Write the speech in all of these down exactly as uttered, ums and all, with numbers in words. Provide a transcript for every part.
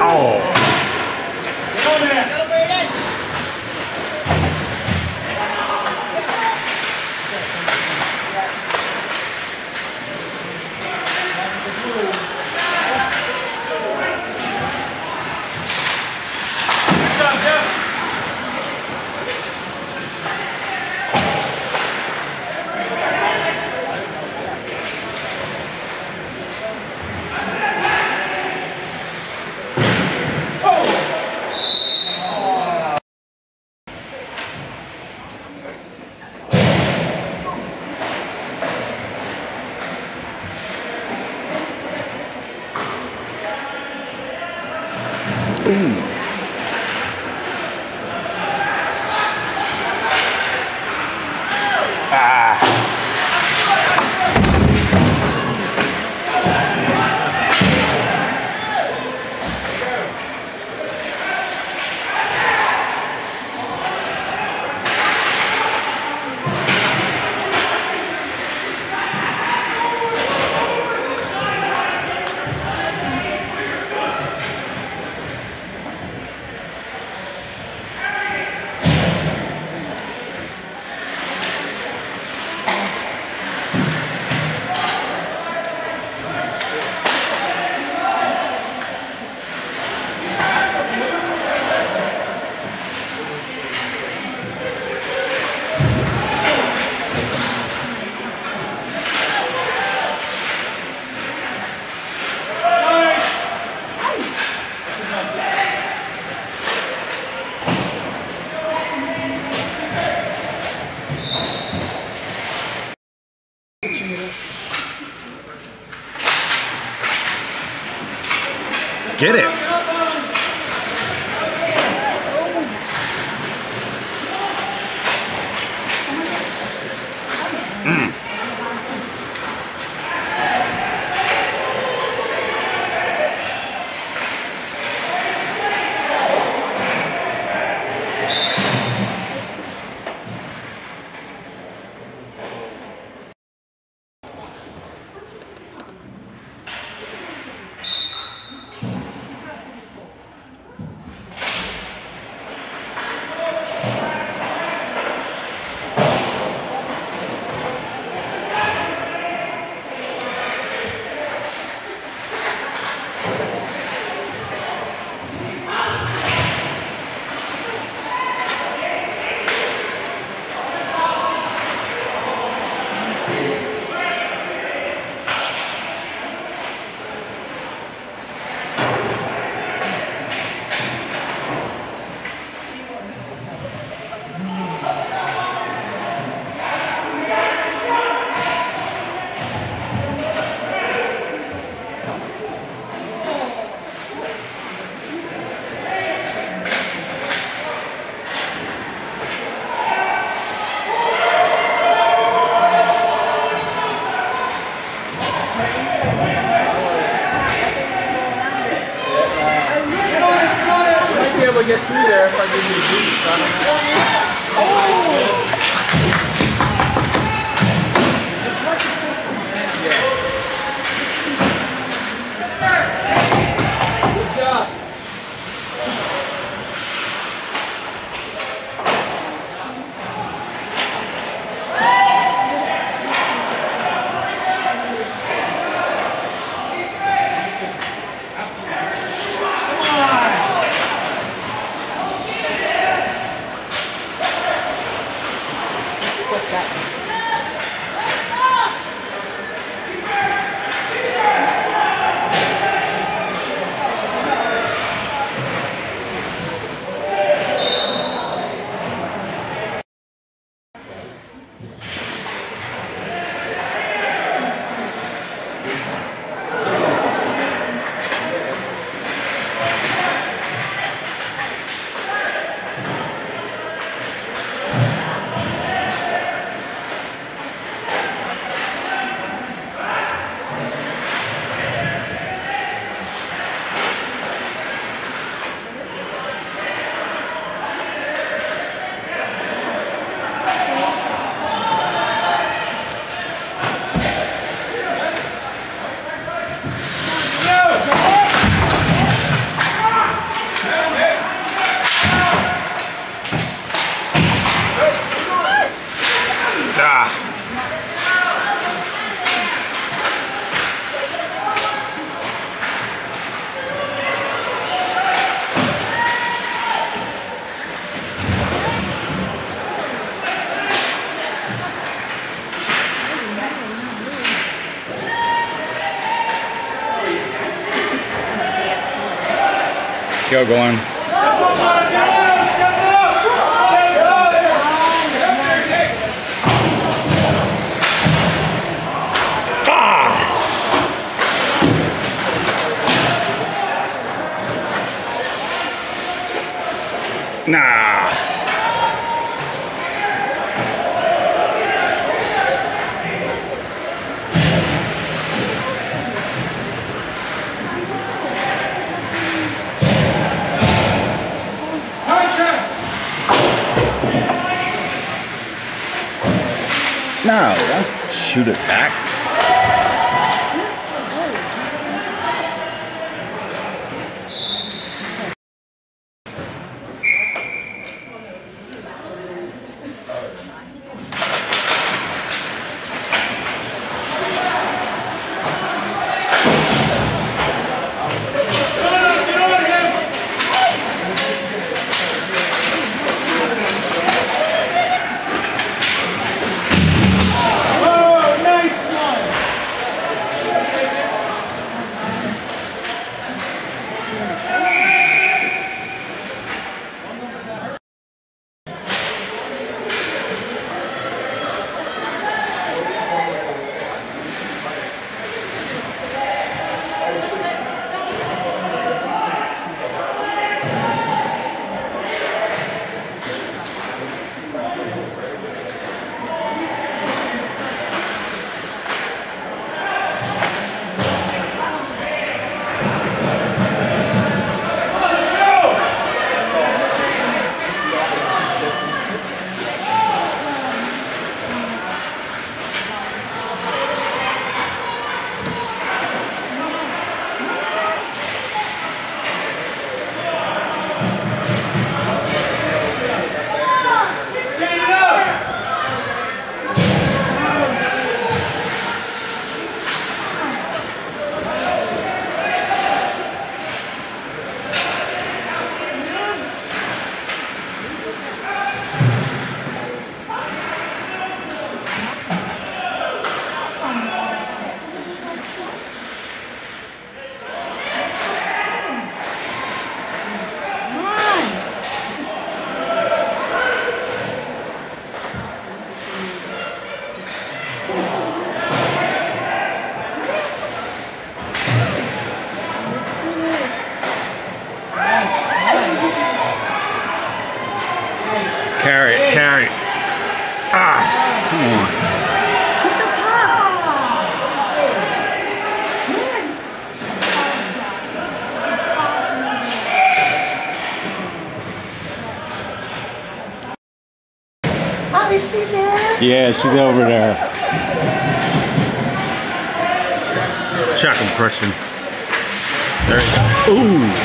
Wow! Ooh. Ah. Get it. Mm. Get through there if I give you the boost. I don't know. Oh! Go, go on. Nah. No, don't shoot it back. Carry, carry. Ah, come on. Oh, is she there? Yeah, she's over there. Chuck him, Christian. There you go. Ooh.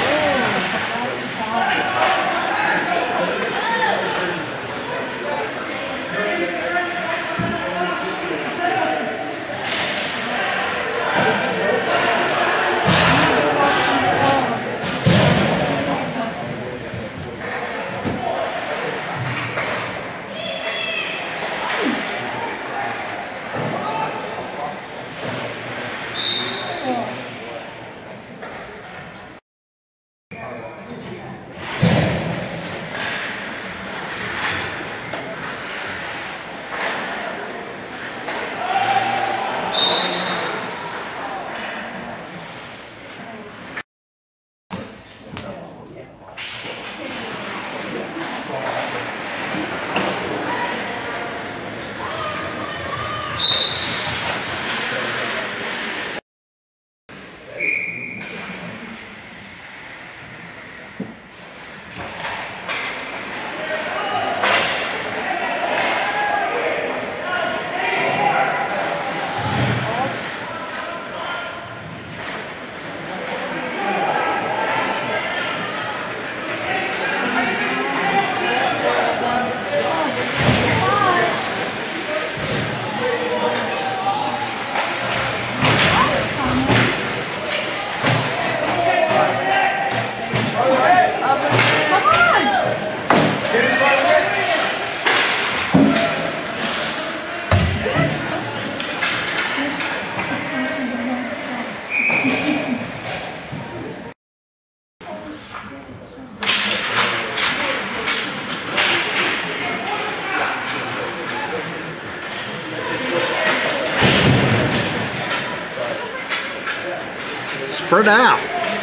spread out.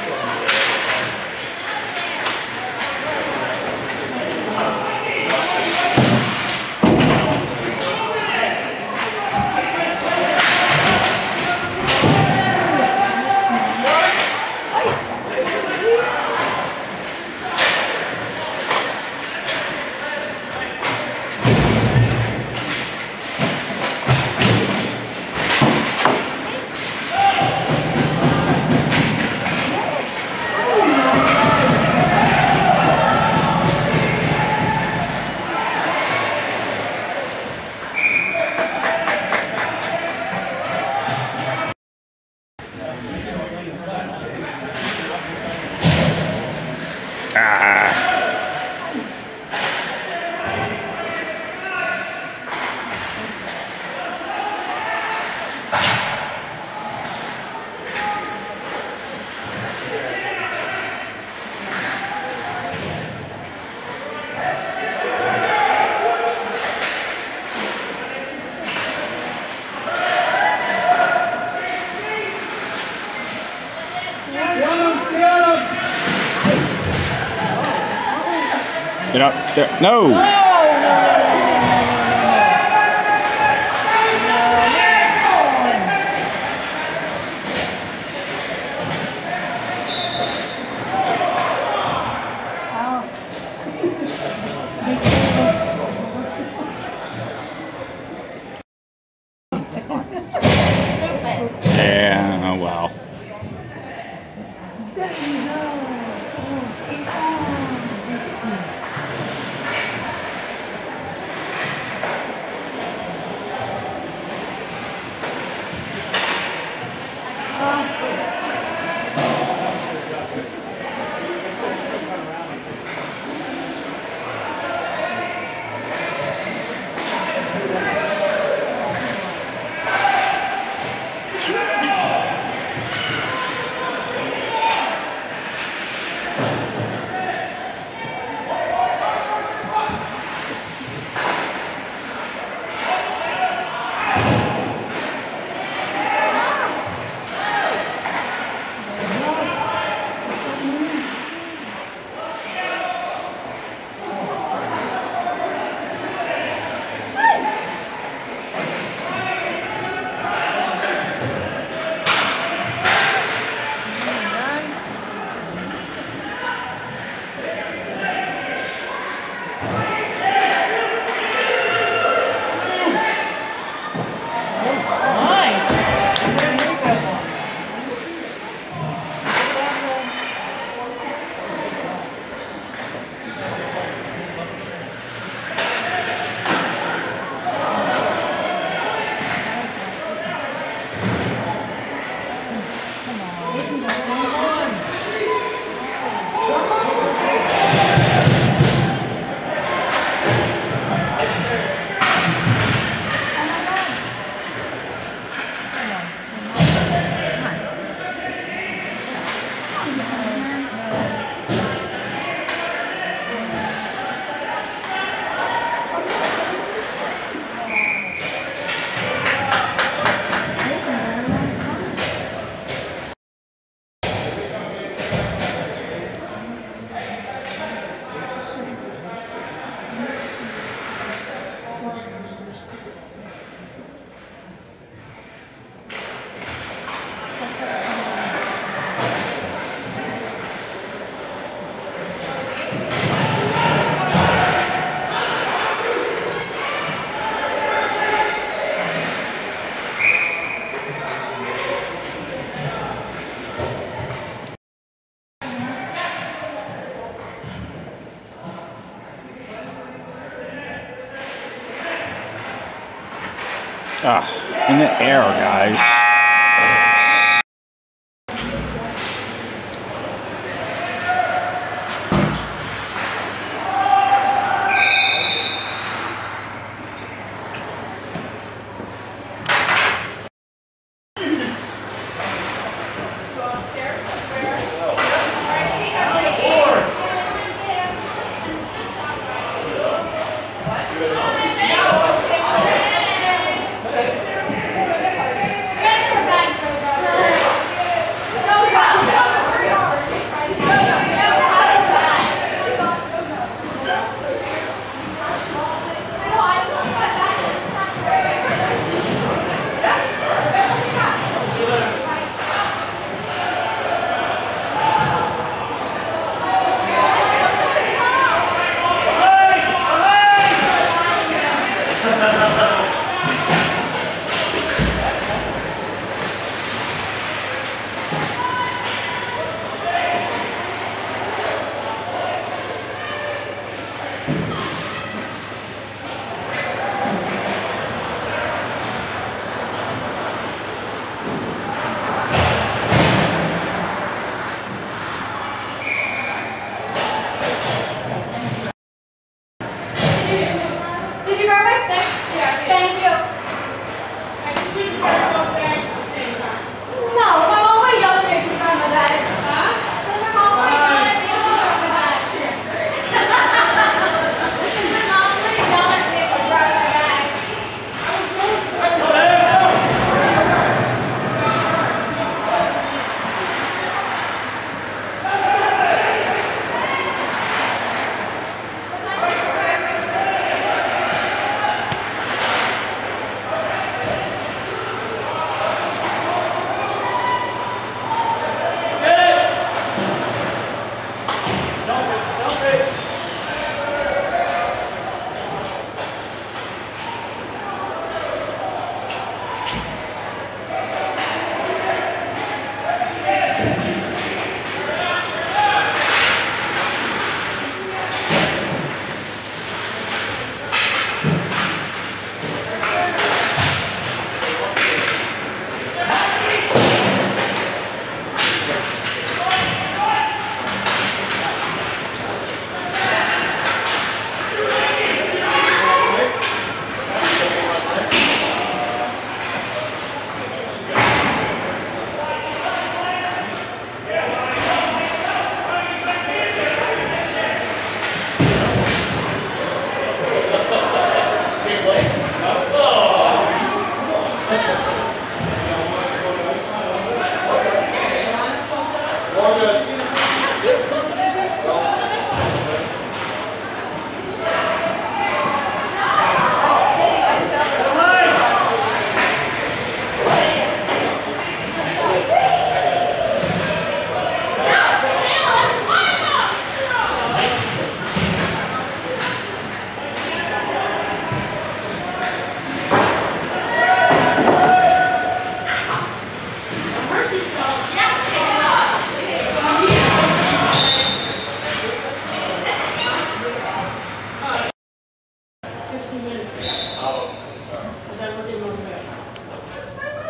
Get up there. No! No, no, no, no, no, Yeah, oh wow. There you go. Oh, it's on. Ah, in the air, guys.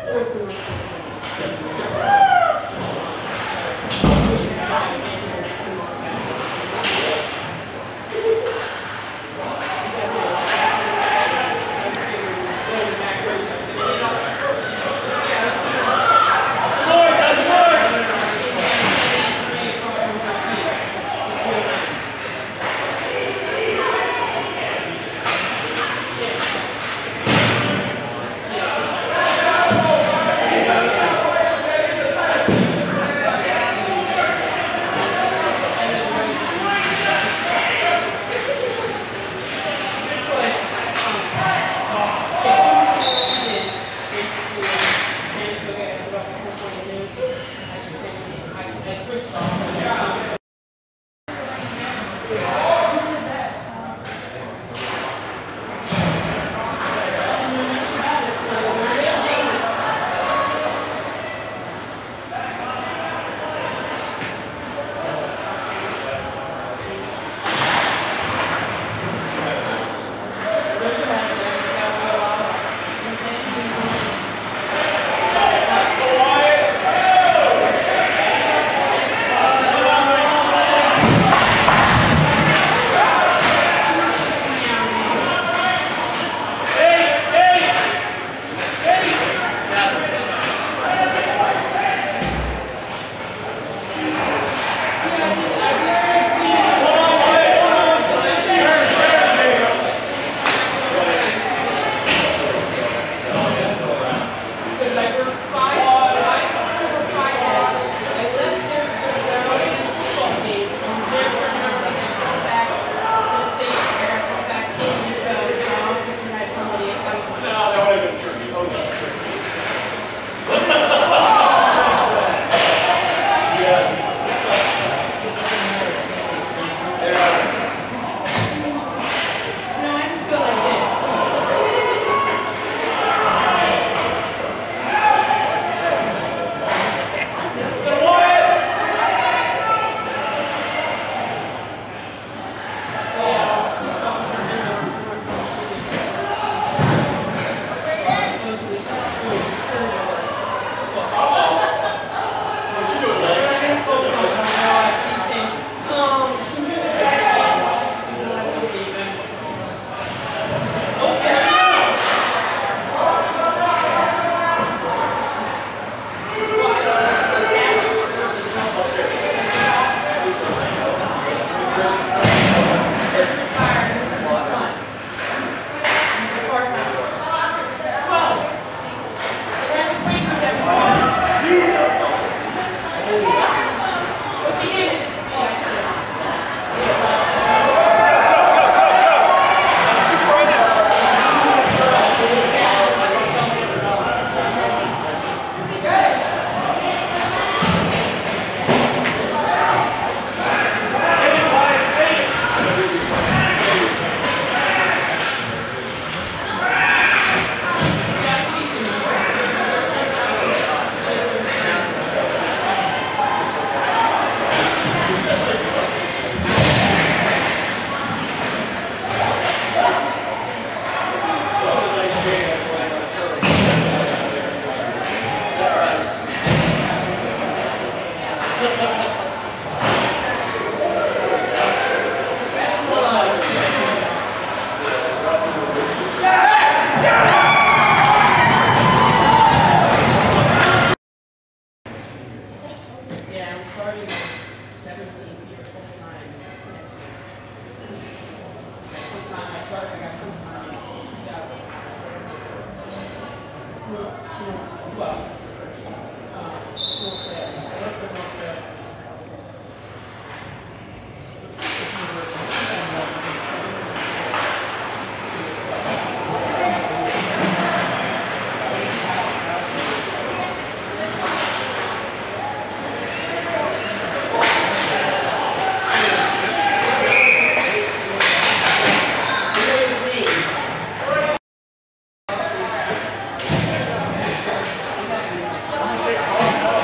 Thank you.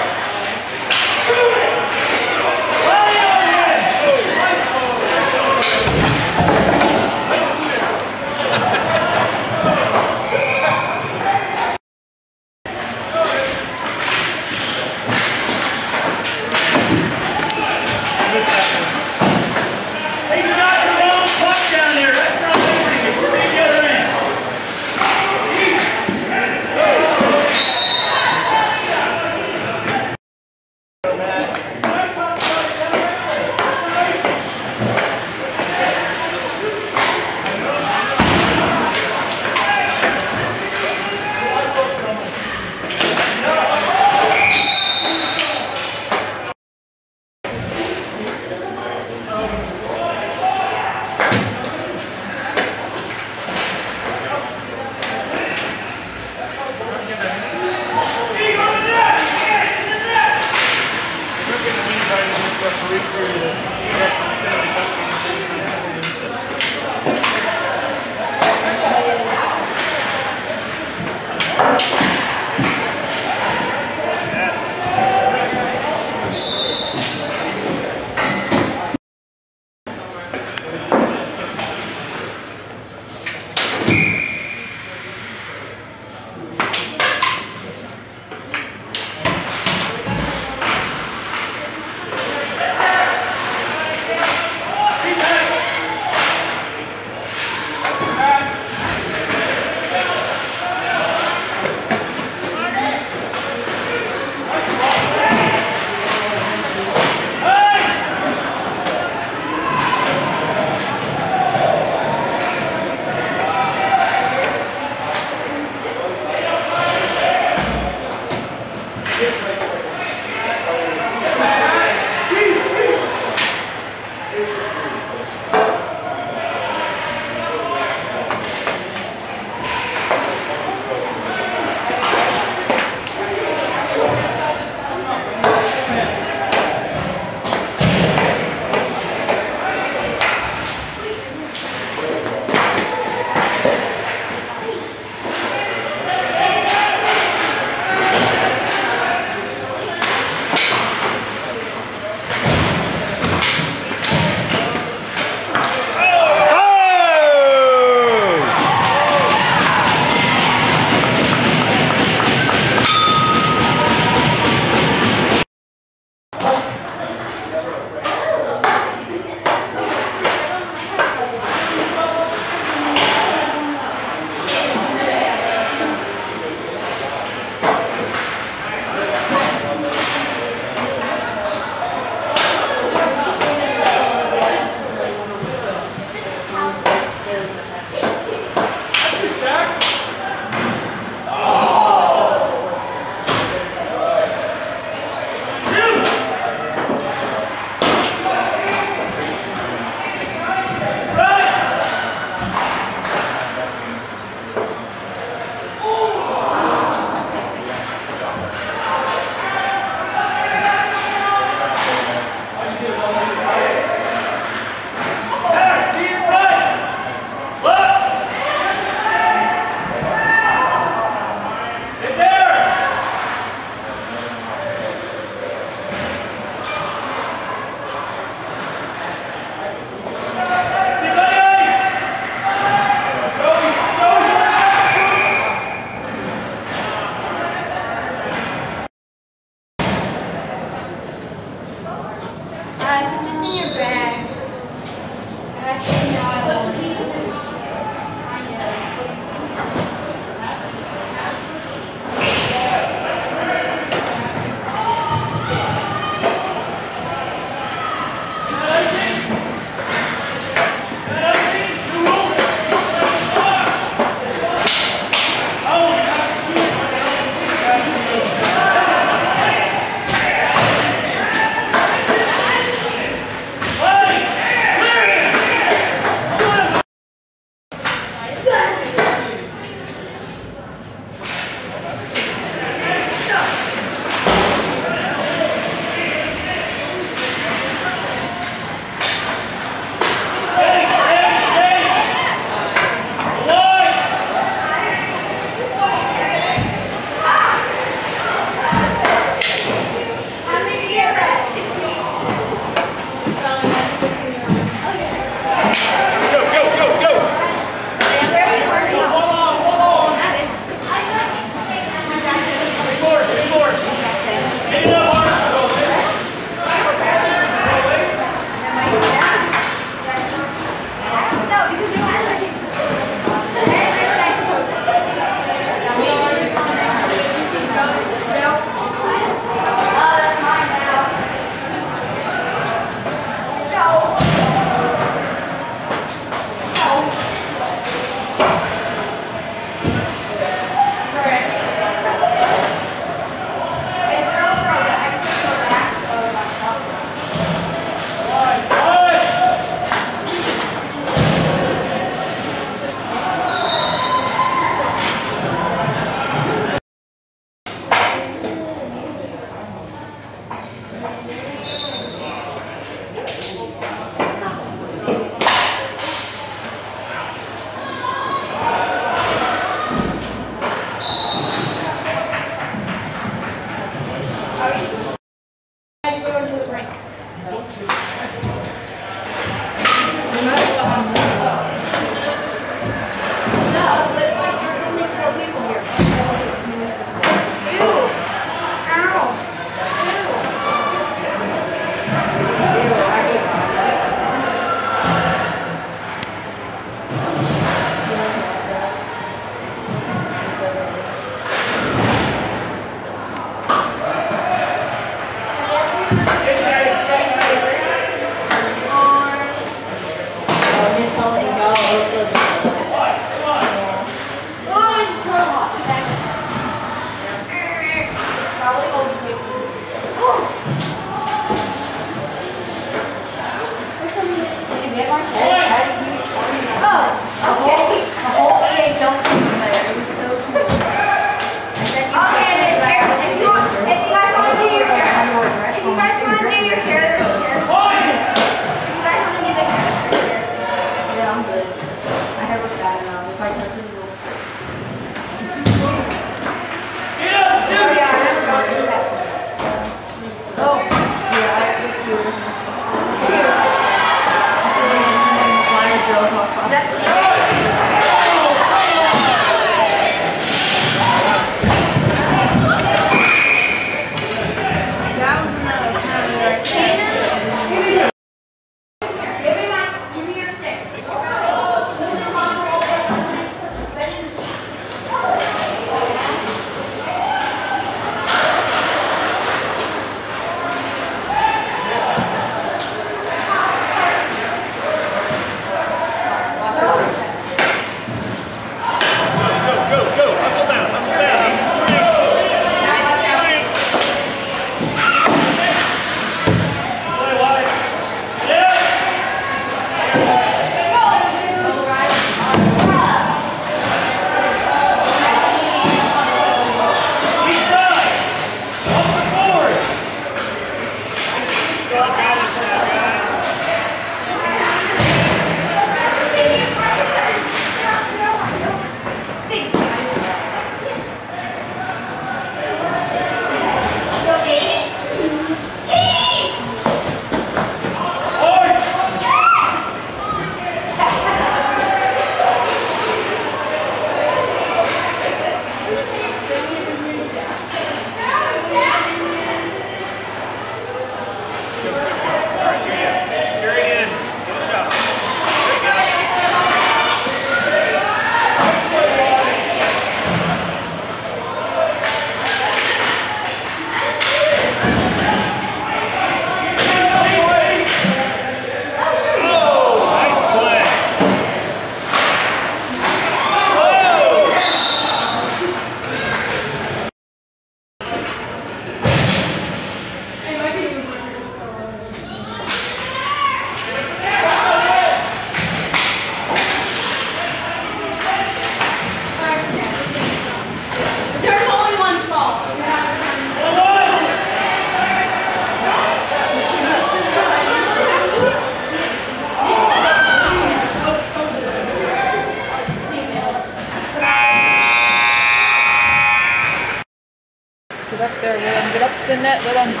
Get up there with him. Get up to the net with him.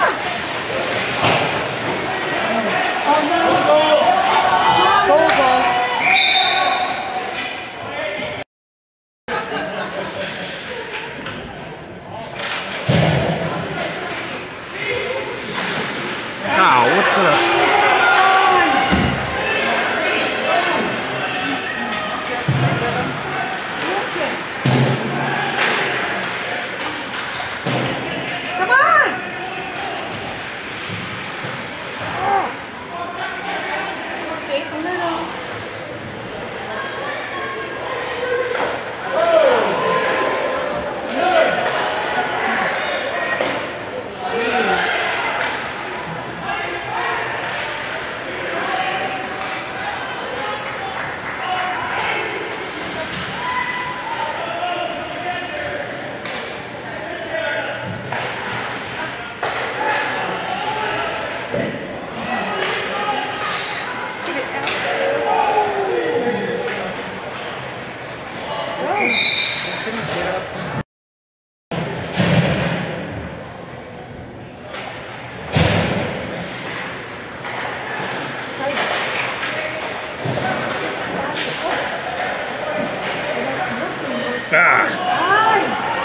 Oh no. Goal, goal. Ow, what the? Come on! Escape a little. Ah!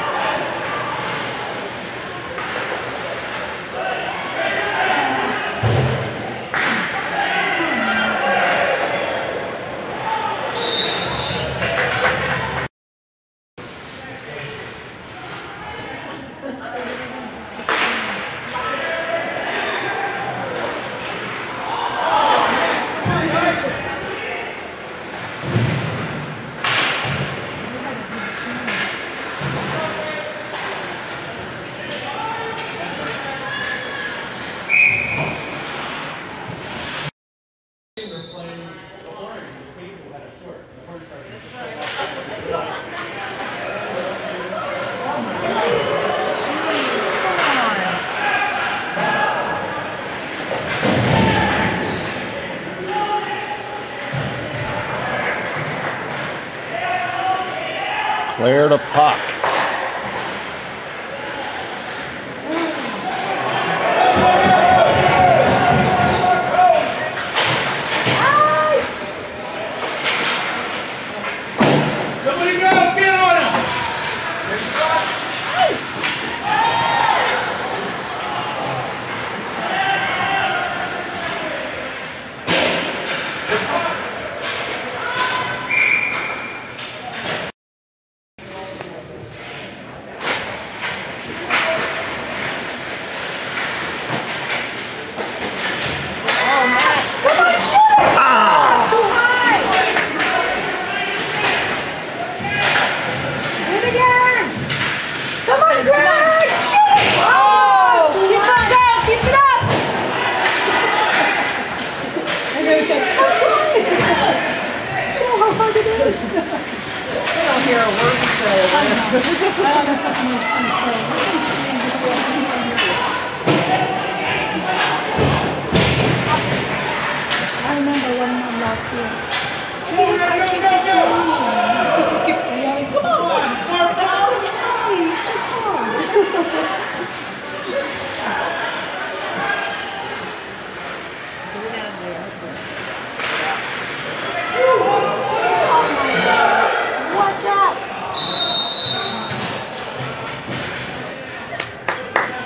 Clear the puck. Somebody go! Get on him! Hear a word you say. I remember one mom last year. Hey, I can see Johnny. Because we keep yelling, come on! I can try, it's just hard. Go down there. That's it. Watch out!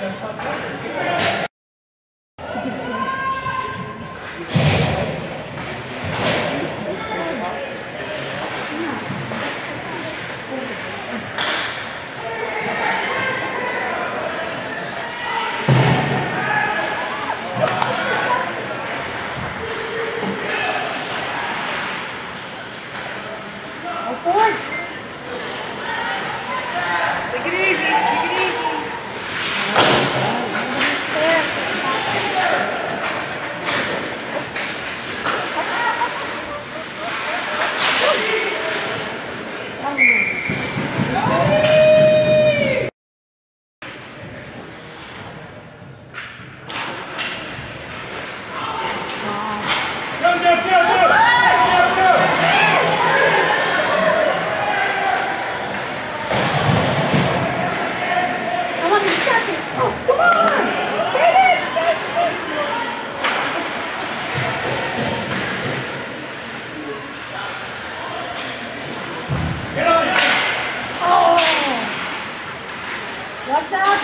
Watch out.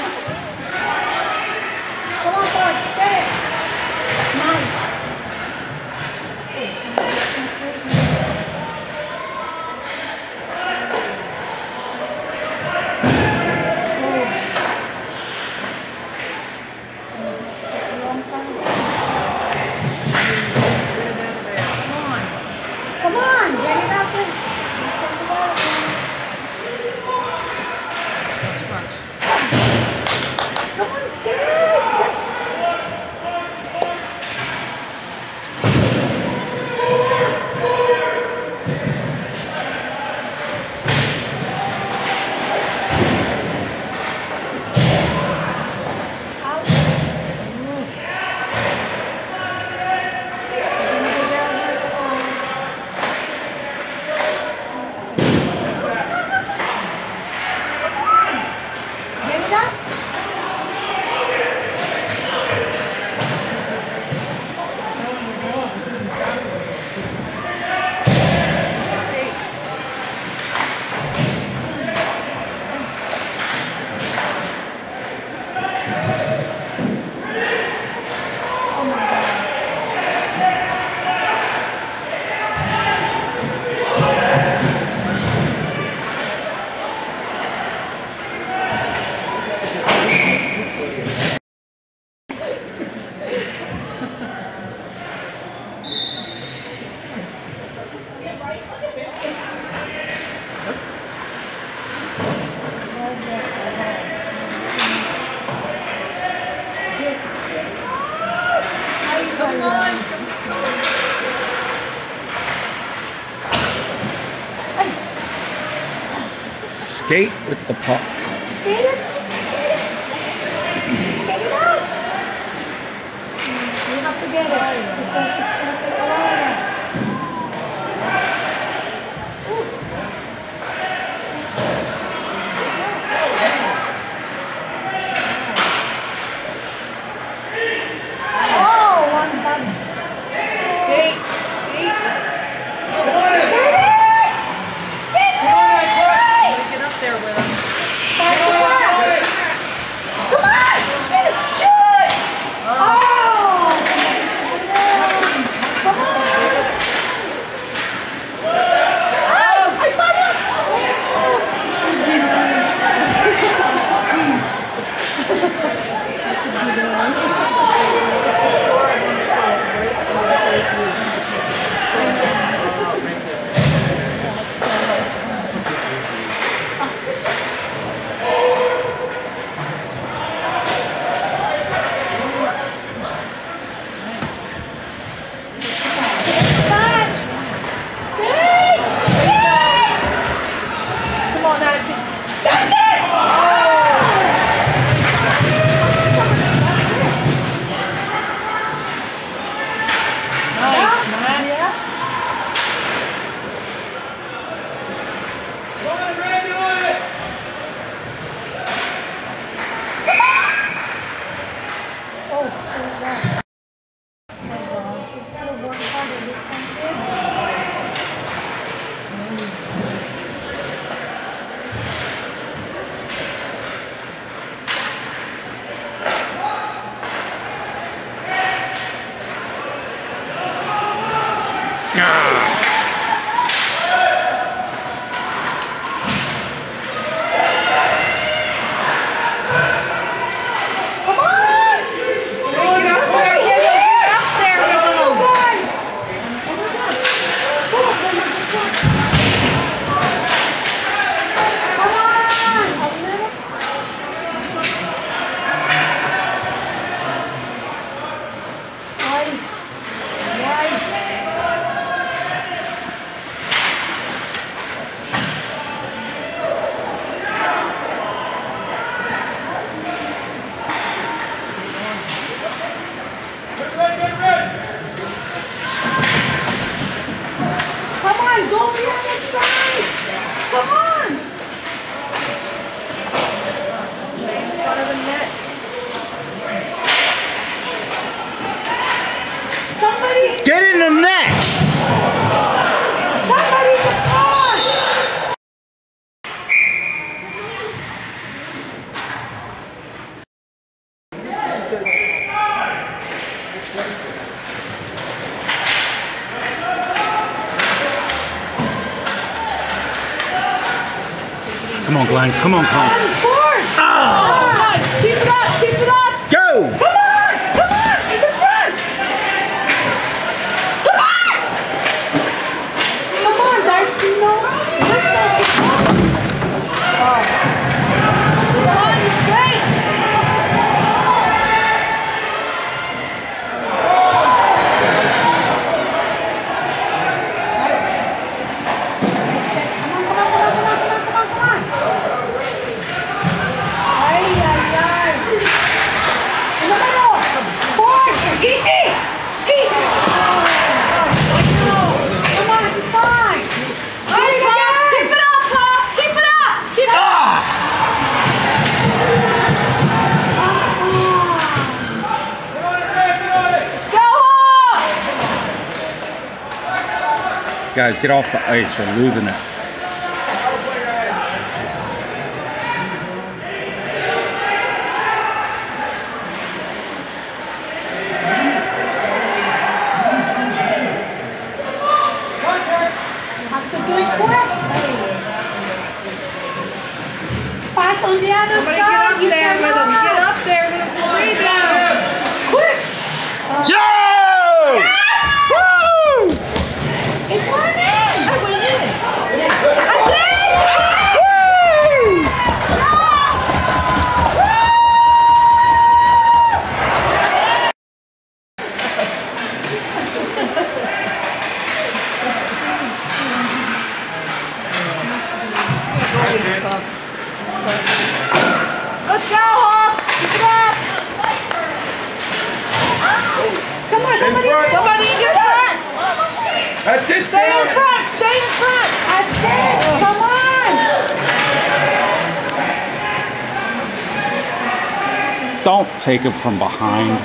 Come on, Ford. Get it. Nice. Come on, get it out there. Come on, stay. Just get it up. Oh my God. Come on. Skate with the puck. Skate it. Skate it out. You have to get it because it's going to take a while. Oh, one button. Skate, skate. Skate it. Skate it. Get up there with him. Back to back. Come on. Skate it. Shoot. Oh. Oh. Come on, Glenn. Come on, Glenn. Four. Nice. Keep it up. Keep it up. Go! Come on! Come on! In the front! Come on! Come on, Darcy, no. Listen. Come on, you skate. Come on, come on, come on, come on, come on, come on, come on. Ay, ay, ay. In the middle. Four. Easy. Easy. Come on, it's fine. Nice, Hawks. Keep it up, Hawks. Keep it up. Keep it up. Let's go, Hawks. Guys, get off the ice. We're losing it. Have to do it quick. Pass on the other Somebody side. get up You there with him. cannot. Get up there with him for rebound. Quick. Yo! Woo! It went in. I went in. That's it. That's it. Let's go, Hawks. Keep it up. Come on, In somebody. front. Somebody in your front. That's it. Stay in Stay front. Stay in front. Assist. Come on. Don't take it from behind.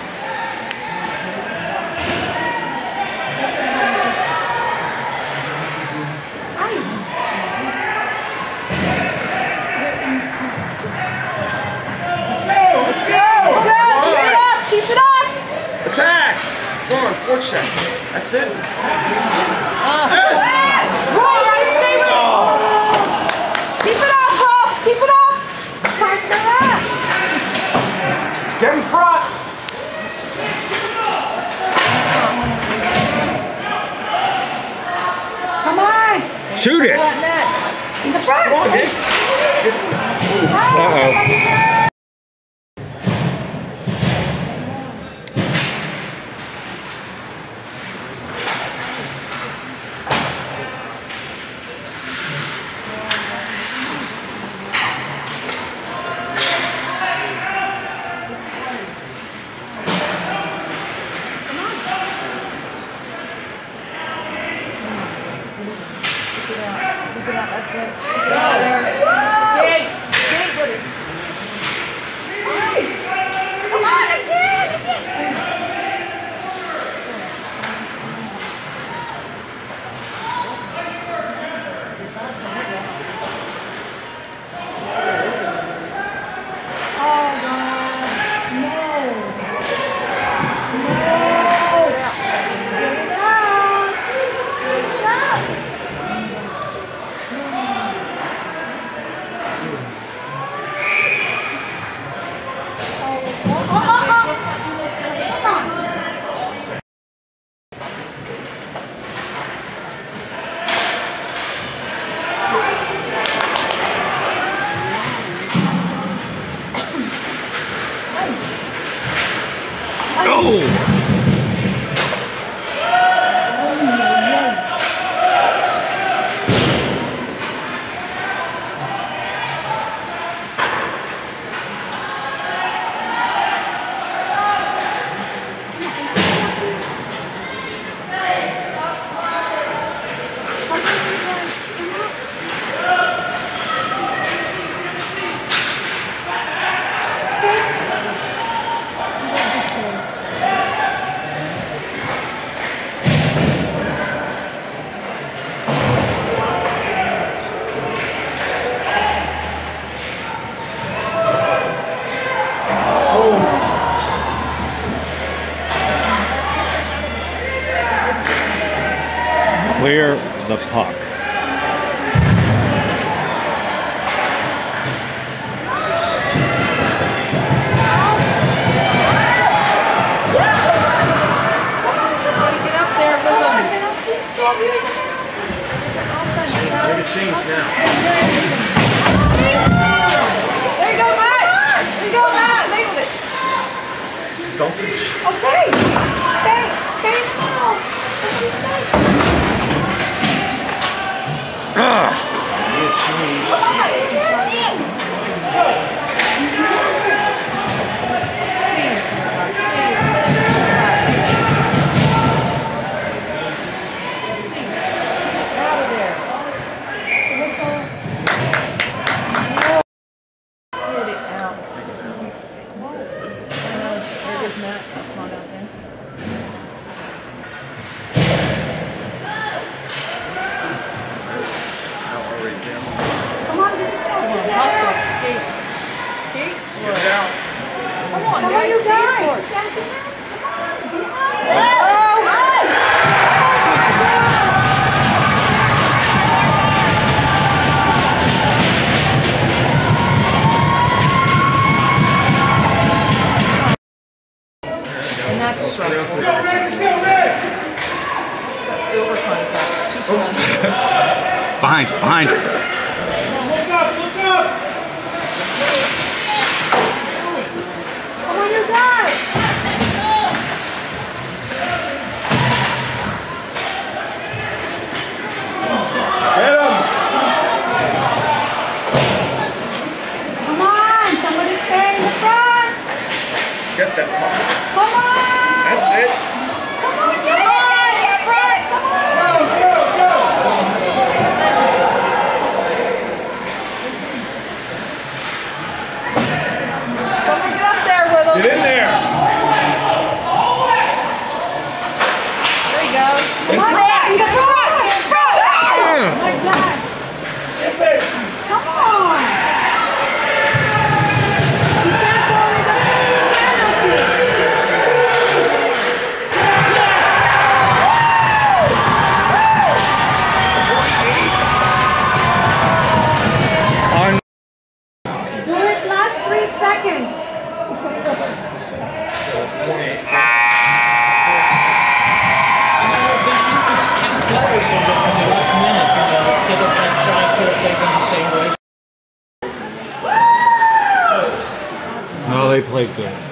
Let's go. Let's go. Keep it up. Keep it up. Attack. Come on, forecheck. That's it. Uh, Yes. Roy, Roy, stay with it. Keep it up, Hawks. Keep it up. Partner up. Get in front. Come on. Shoot it! That net. In the front. Come on, Nick. Get, Uh-oh. Keep it up. Keep it up. That's it. Keep it up there. Skate. Skate with it. Come on, again, again. Oh, God. No. No. Get it out. Good job. Oh, oh, oh, oh, oh. Come on. Oh! Clear the puck. for Get it. it out. Come on, Come on, guys. you Stand guys. for it. It's after that. Come on. And that's stressful. The overtime part is too stressful. Behind, behind. Look up, look up! Come on, you guys. Get him! Come on. Somebody stay in the front. Get that puck. Come on. That's it. Come on, get it. Front. Come on. Go, go, go! Someone get up there with them. Get in there! There you go. In Come on, front! in the front. In front. Oh my God. Get there! Come on. You can't go in the penalty. On. Do it last three seconds. They should put skin players in the, in the last minute, you know, instead of like trying to put them the same way. No, they played good.